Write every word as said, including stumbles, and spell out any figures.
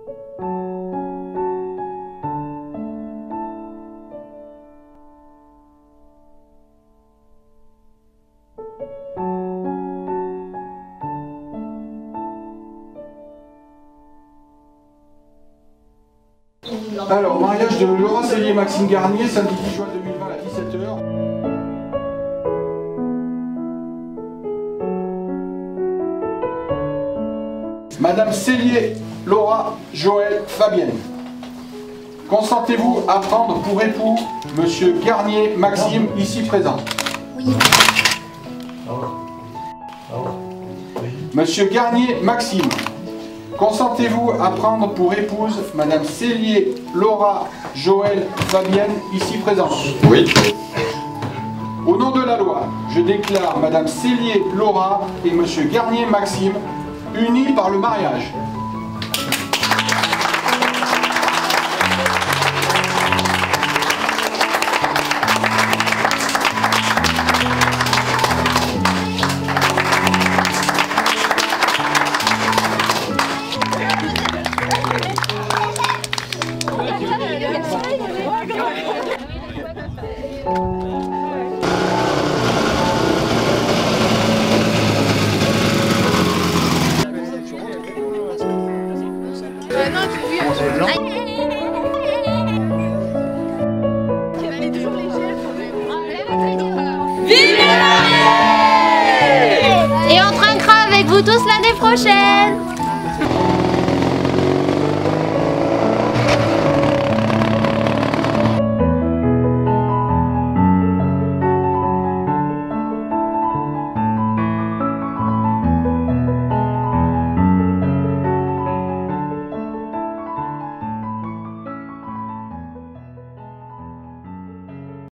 Alors, mariage de Laura Cellier et Maxime Garnier, samedi dix juin deux mille vingt à dix-sept heures. Madame Cellier, Laura, Joël, Fabienne. Consentez-vous à prendre pour époux Monsieur Garnier, Maxime, ici présent? Oui. Monsieur Garnier, Maxime. Consentez-vous à prendre pour épouse Madame Cellier, Laura, Joël, Fabienne, ici présente? Oui. Au nom de la loi, je déclare Madame Cellier, Laura et Monsieur Garnier, Maxime unis par le mariage. Vive la mariée! Et on trinquera avec vous tous l'année prochaine!